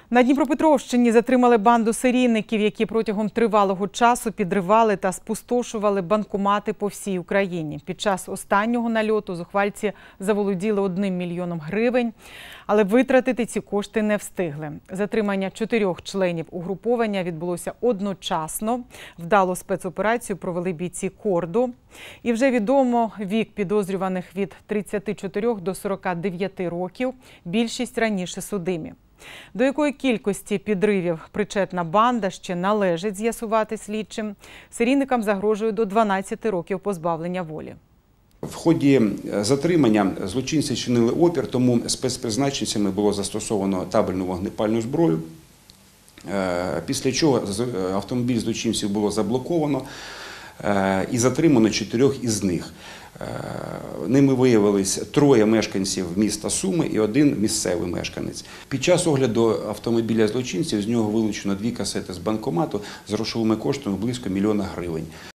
На Дніпропетровщині затримали банду серійників, які протягом тривалого часу підривали та спустошували банкомати по всій Україні. Під час останнього нальоту зухвальці заволоділи 1 мільйоном гривень, але витратити ці кошти не встигли. Затримання 4 членів угруповання відбулося одночасно. Вдалу спецоперацію провели бійці КОРДу. І вже відомо, вік підозрюваних від 34 до 49 років, більшість раніше судимі. До якої кількості підривів причетна банда ще належить з'ясувати слідчим. Серійникам загрожує до 12 років позбавлення волі. В ході затримання злочинці чинили опір, тому спецпризначенцями було застосовано табельну вогнепальну зброю, після чого автомобіль злочинців було заблоковано і затримано 4 із них. Ними виявились 3 мешканців міста Суми і 1 місцевий мешканець. Під час огляду автомобіля злочинців з нього вилучено 2 касети з банкомату з грошовими коштами близько 1 мільйона гривень.